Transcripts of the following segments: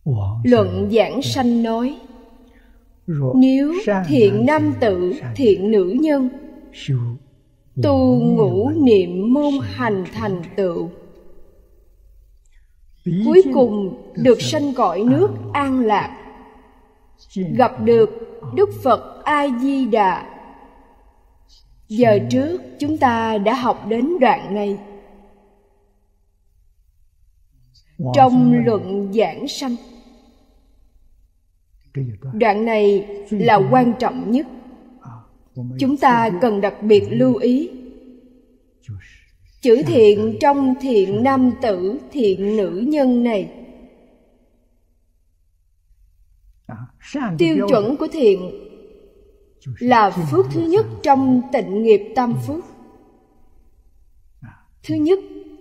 Luận Giảng Sanh nói, nếu thiện nam tử, thiện nữ nhân tu ngũ niệm môn hành thành tựu, cuối cùng được sanh cõi nước an lạc, gặp được Đức Phật A Di Đà. Giờ trước chúng ta đã học đến đoạn này. Trong Luận Giảng Sanh, đoạn này là quan trọng nhất. Chúng ta cần đặc biệt lưu ý chữ thiện trong thiện nam tử, thiện nữ nhân này. Tiêu chuẩn của thiện là phước thứ nhất trong tịnh nghiệp tam phước. Thứ nhất,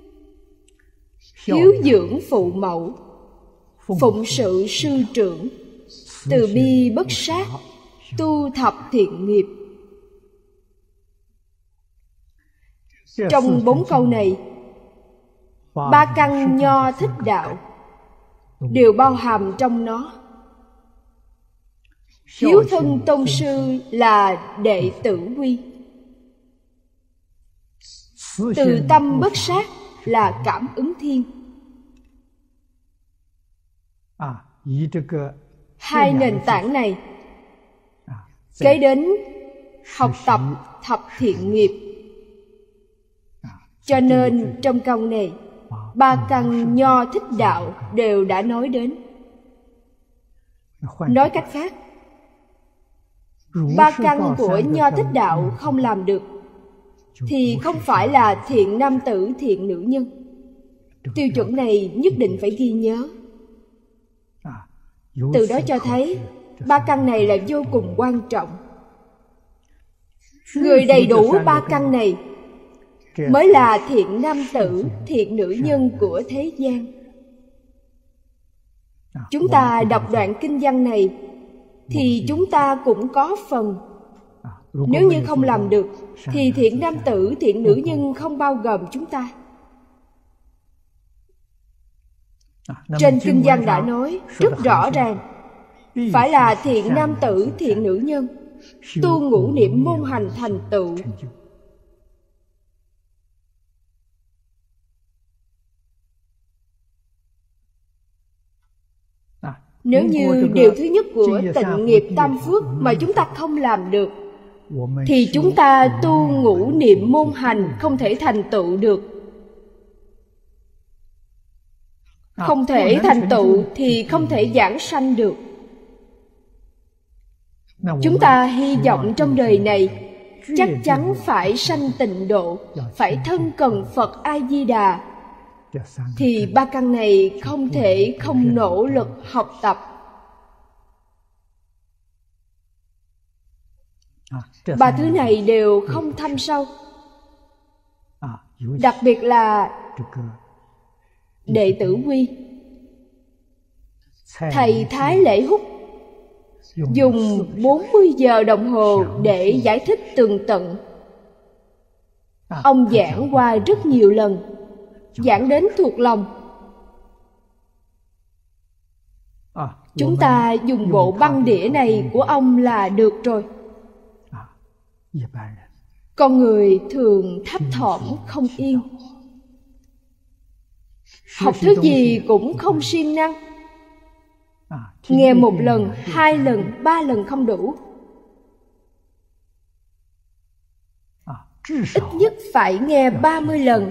hiếu dưỡng phụ mẫu, phụng sự sư trưởng, từ bi bất sát, tu thập thiện nghiệp. Trong 4 câu này, 3 căn Nho Thích Đạo đều bao hàm trong nó. Hiếu thân tôn sư là đệ tử quy, từ tâm bất sát là cảm ứng thiên. Hai nền tảng này kế đến học tập thập thiện nghiệp. Cho nên trong câu này, 3 căn Nho Thích Đạo đều đã nói đến. Nói cách khác, 3 căn của Nho Thích Đạo không làm được thì không phải là thiện nam tử, thiện nữ nhân. Tiêu chuẩn này nhất định phải ghi nhớ. Từ đó cho thấy 3 căn này là vô cùng quan trọng. Người đầy đủ 3 căn này mới là thiện nam tử, thiện nữ nhân của thế gian. Chúng ta đọc đoạn kinh văn này thì chúng ta cũng có phần. Nếu như không làm được thì thiện nam tử, thiện nữ nhân không bao gồm chúng ta. Trên kinh văn đã nói rất rõ ràng, phải là thiện nam tử, thiện nữ nhân, tu ngũ niệm môn hành thành tựu. Nếu như điều thứ nhất của tịnh nghiệp tam phước mà chúng ta không làm được thì chúng ta tu ngũ niệm môn hành không thể thành tựu được. Không thể thành tựu thì không thể giảng sanh được. Chúng ta hy vọng trong đời này chắc chắn phải sanh tịnh độ, phải thân cần Phật A Di Đà, thì 3 căn này không thể không nỗ lực học tập. 3 thứ này đều không thâm sâu. Đặc biệt là đệ tử quy, thầy Thái Lễ Húc dùng 40 giờ đồng hồ để giải thích tường tận. Ông giảng qua rất nhiều lần, giảng đến thuộc lòng. Chúng ta dùng bộ băng đĩa này của ông là được rồi. Con người thường thấp thỏm không yên, học thứ gì cũng không siêng năng. Nghe 1 lần, 2 lần, 3 lần không đủ. Ít nhất phải nghe 30 lần.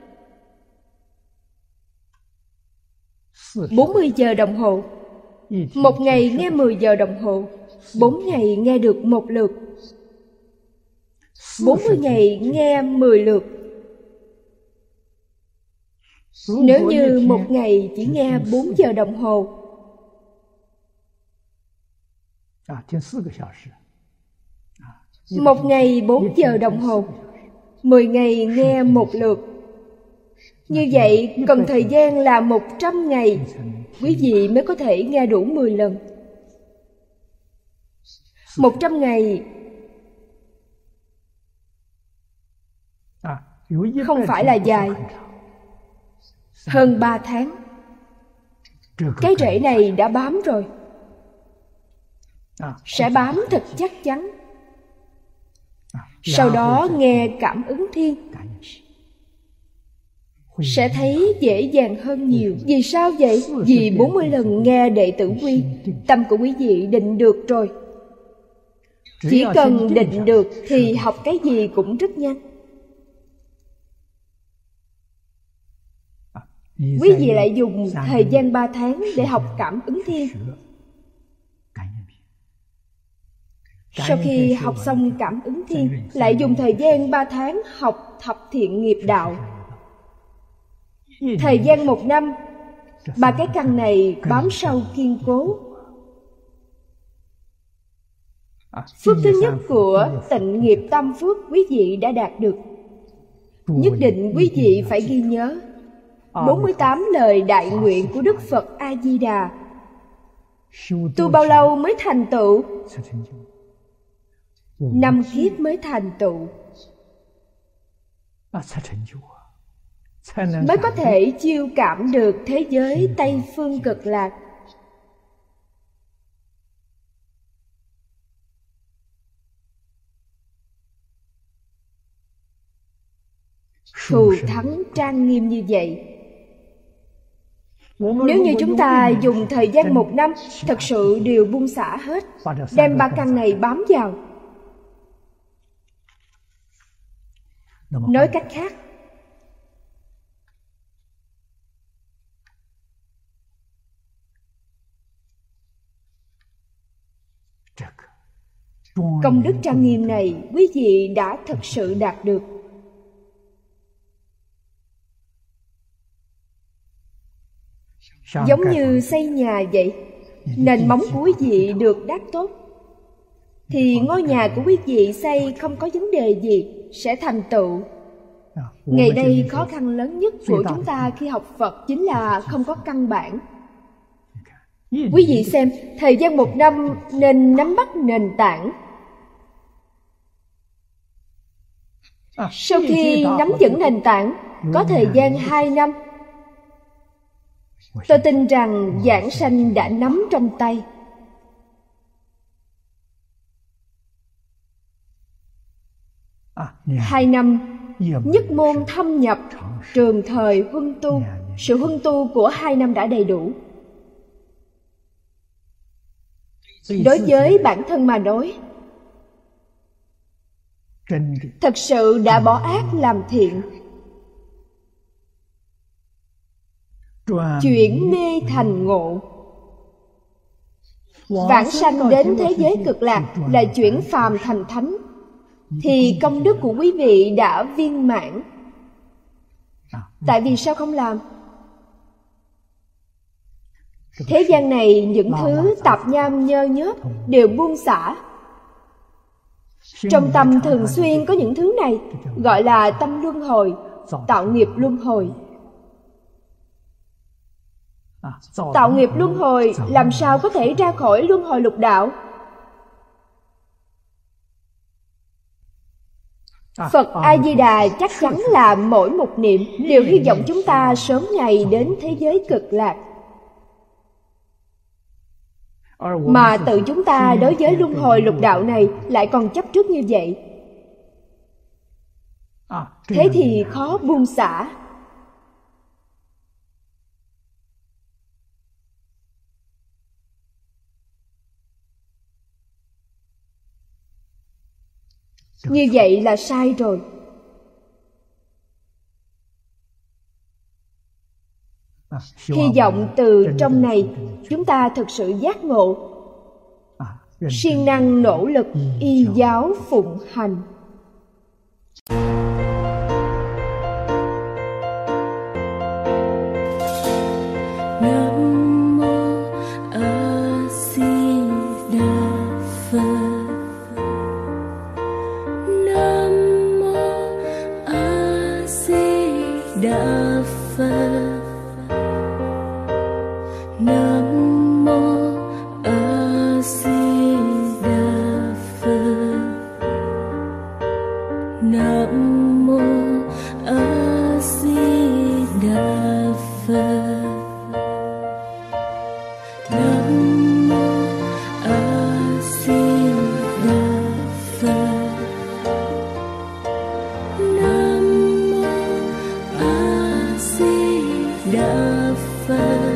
40 giờ đồng hồ. 1 ngày nghe 10 giờ đồng hồ, 4 ngày nghe được 1 lượt, 40 ngày nghe 10 lượt. Nếu như 1 ngày chỉ nghe 4 giờ đồng hồ, 1 ngày 4 giờ đồng hồ, 10 ngày nghe 1 lượt. Như vậy cần thời gian là 100 ngày, quý vị mới có thể nghe đủ 10 lần. 100 ngày không phải là dài. Hơn 3 tháng. Cái rễ này đã bám rồi, sẽ bám thật chắc chắn. Sau đó nghe cảm ứng thiên, sẽ thấy dễ dàng hơn nhiều. Vì sao vậy? Vì 40 lần nghe đệ tử quy, tâm của quý vị định được rồi. Chỉ cần định được thì học cái gì cũng rất nhanh. Quý vị lại dùng thời gian 3 tháng để học cảm ứng thiên. Sau khi học xong cảm ứng thiên, lại dùng thời gian 3 tháng học thập thiện nghiệp đạo. Thời gian 1 năm, 3 cái căn này bám sâu kiên cố. Phước thứ nhất của tịnh nghiệp tam phước quý vị đã đạt được. Nhất định quý vị phải ghi nhớ 48 lời đại nguyện của Đức Phật A-di-đà. Tu bao lâu mới thành tựu? 5 kiếp mới thành tựu, mới có thể chiêu cảm được thế giới Tây Phương Cực Lạc. Thù thắng trang nghiêm như vậy. Nếu như chúng ta dùng thời gian 1 năm, thật sự đều buông xả hết, đem 3 căn này bám vào. Nói cách khác, công đức trang nghiêm này quý vị đã thật sự đạt được. Giống như xây nhà vậy, nền móng của quý vị được đắp tốt, thì ngôi nhà của quý vị xây không có vấn đề gì, sẽ thành tựu. Ngày đây khó khăn lớn nhất của chúng ta khi học Phật chính là không có căn bản. Quý vị xem, thời gian 1 năm nên nắm bắt nền tảng. Sau khi nắm vững nền tảng, có thời gian 2 năm, tôi tin rằng giảng sanh đã nắm trong tay. Hai năm nhất môn thâm nhập, trường thời huân tu. Sự huân tu của 2 năm đã đầy đủ. Đối với bản thân mà nói, thật sự đã bỏ ác làm thiện, chuyển mê thành ngộ. Vãng sanh đến thế giới cực lạc là chuyển phàm thành thánh, thì công đức của quý vị đã viên mãn. Tại vì sao không làm? Thế gian này những thứ tạp nham nhơ nhớp đều buông xả. Trong tâm thường xuyên có những thứ này, gọi là tâm luân hồi, tạo nghiệp luân hồi. Tạo nghiệp luân hồi làm sao có thể ra khỏi luân hồi lục đạo? Phật A-di-đà chắc chắn là mỗi một niệm đều hy vọng chúng ta sớm ngày đến thế giới cực lạc. Mà tự chúng ta đối với luân hồi lục đạo này lại còn chấp trước như vậy. Thế thì khó buông xả. Như vậy là sai rồi. Hy vọng từ trong này chúng ta thực sự giác ngộ, siêng năng nỗ lực y giáo phụng hành. Đà Phật.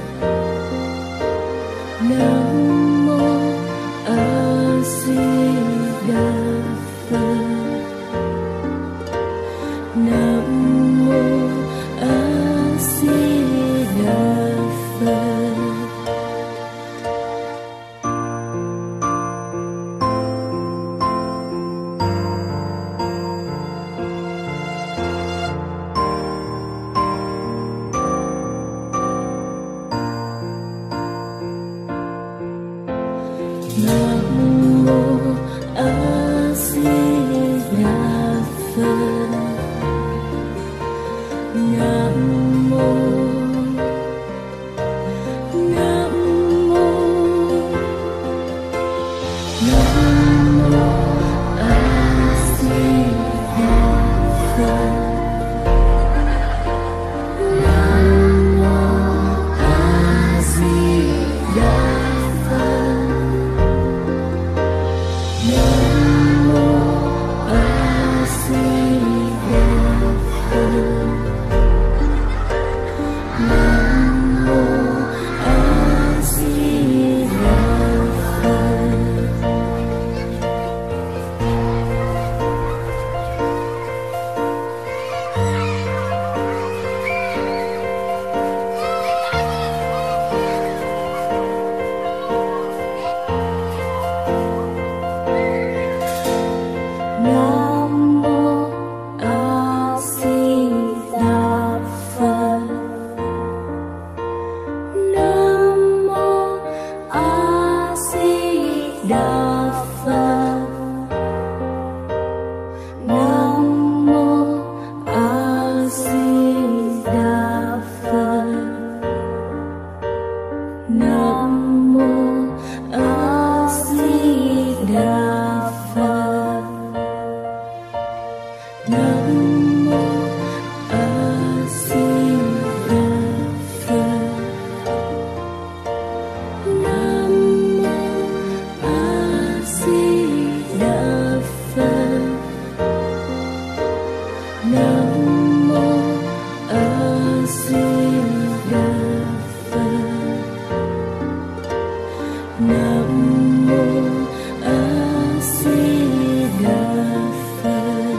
Nam mô A Di Đà Phật. Nam mô A Di Đà Phật. Nam mô A Di Đà Phật. Nam mô Nam mô Nam mô A Di Đà Phật. Nam mô A Di Đà Phật. Nam mô A Di Đà Phật. Nam mô A Di Đà Phật. Nam mô A Di Đà Phật. Nam mô A Di Đà Phật. Nam mô A Di Đà Phật. Nam mô A Di Đà Phật. Nam mô A Di Đà Phật. Nam mô A Di Đà Phật. Nam mô A Di Đà Phật. Nam mô A Di Đà Phật.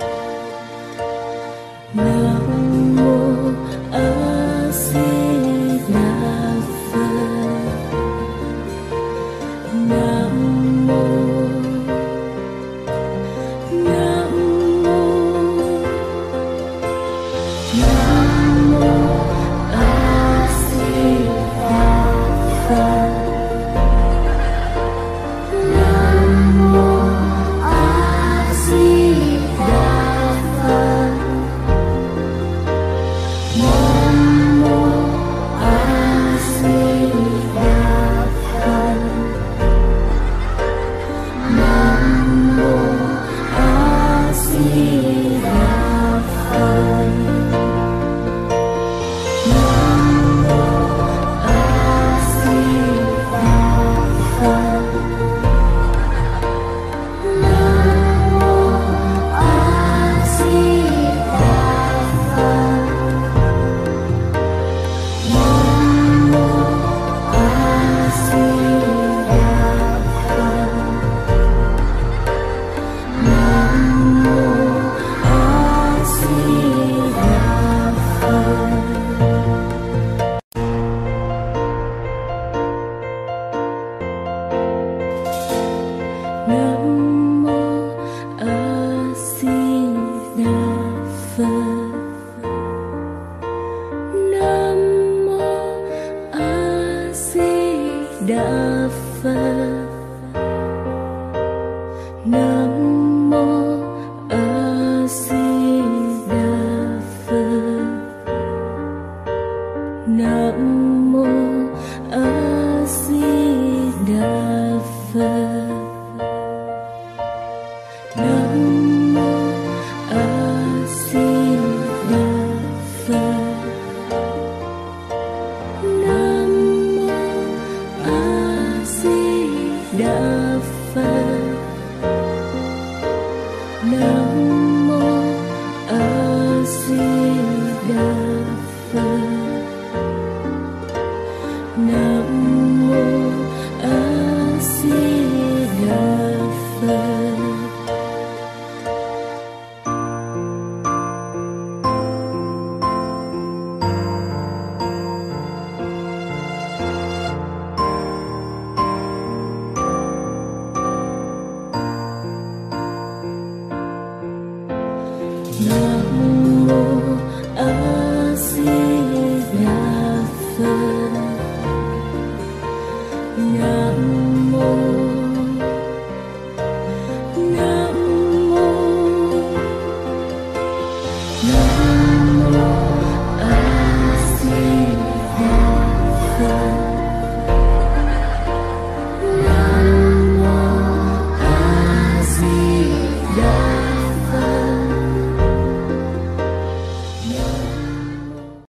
Nam mô A Di Đà Phật. Nam mô Nam mô Nam mô A Di Đà Phật. Nam mô A Di Đà Phật. Nam mô A Di Đà Phật. Nam mô A Di Đà Phật. Nam mô A Di Đà Phật. Nam mô A Di Đà Phật. Nam mô A Di Đà Phật. Nam mô A Di Đà Phật. Nam mô A Di Đà Phật. Nam mô A Di Đà Phật. Nam mô A Di Đà Phật. Nam mô